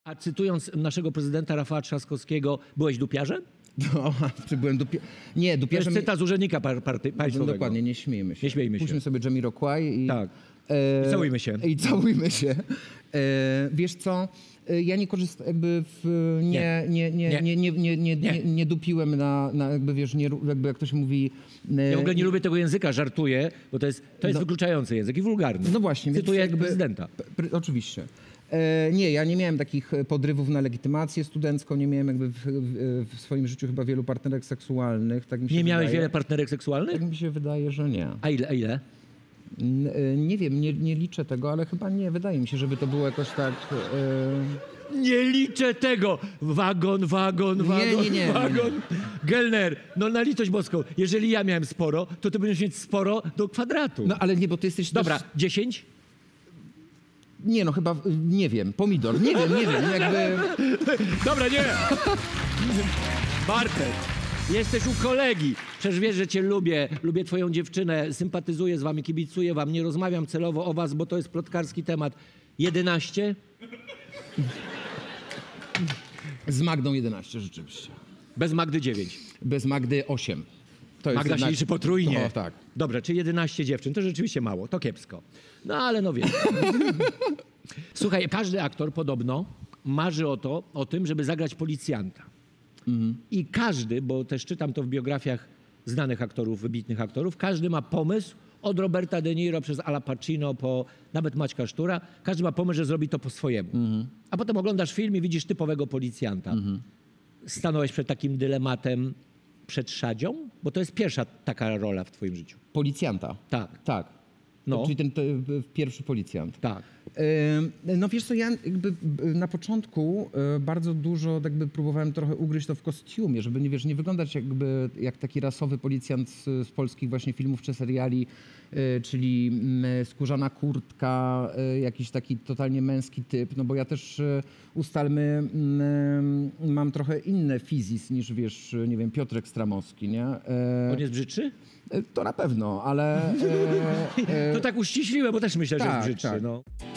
A cytując naszego prezydenta Rafała Trzaskowskiego, byłeś dupiarzem? No, czy byłem Nie, To dupiarzem... jest cytat z urzędnika państwowego. Dokładnie, nie śmiejmy się. Nie śmiejmy się. Puśćmy sobie Jamiroquai i... Tak. I całujmy się. I całujmy się. Wiesz co, ja nie korzystam, jakby nie dupiłem na jakby, wiesz, jakby jak ktoś mówi... Ja w ogóle nie lubię tego języka, żartuję, bo to jest wykluczający język i wulgarny. No właśnie. Cytuję jakby, prezydenta. Oczywiście. Nie, ja nie miałem takich podrywów na legitymację studencką, nie miałem jakby w swoim życiu chyba wielu partnerek seksualnych. Tak mi się Nie miałeś wydaje. wiele partnerek seksualnych? Tak mi się wydaje, że nie. A ile? Nie wiem, nie liczę tego, ale chyba nie. Wydaje mi się, żeby to było jakoś tak... Nie liczę tego! Wagon. Nie. Gelner, no na litość boską, jeżeli ja miałem sporo, to ty będziesz mieć sporo do kwadratu. No ale nie, bo ty jesteś Dobra, też... 10? Nie, no chyba, nie wiem, pomidor, nie wiem, jakby... Dobra, nie! Bartek, jesteś u kolegi. Przecież wiesz, że cię lubię twoją dziewczynę, sympatyzuję z wami, kibicuję wam, nie rozmawiam celowo o was, bo to jest plotkarski temat. 11? Z Magdą 11, rzeczywiście. Bez Magdy 9. Bez Magdy 8. To jest Magda się liczy potrójnie. O, tak. Dobrze, czy 11 dziewczyn, to rzeczywiście mało, to kiepsko. No ale no wiesz. Słuchaj, każdy aktor podobno marzy o tym, żeby zagrać policjanta. I każdy, bo też czytam to w biografiach znanych aktorów, wybitnych aktorów, każdy ma pomysł, od Roberta De Niro przez Ala Pacino po nawet Maćka Sztura, każdy ma pomysł, że zrobi to po swojemu. A potem oglądasz film i widzisz typowego policjanta. Stanąłeś przed takim dylematem przed Szadzią? Bo to jest pierwsza taka rola w twoim życiu. Policjanta. Tak. No. Czyli ten pierwszy policjant. Tak. No wiesz co, ja jakby na początku bardzo dużo jakby próbowałem trochę ugryźć to w kostiumie, żeby nie wyglądać jakby jak taki rasowy policjant z polskich właśnie filmów czy seriali, czyli skórzana kurtka, jakiś taki totalnie męski typ, no bo ja też ustalmy, mam trochę inne fizis niż wiesz, nie wiem, Piotrek Stramowski, nie? On jest brzydszy? To na pewno, ale... To tak uściśliłem, bo też myślę, że jest tak, brzydszy. tak. No.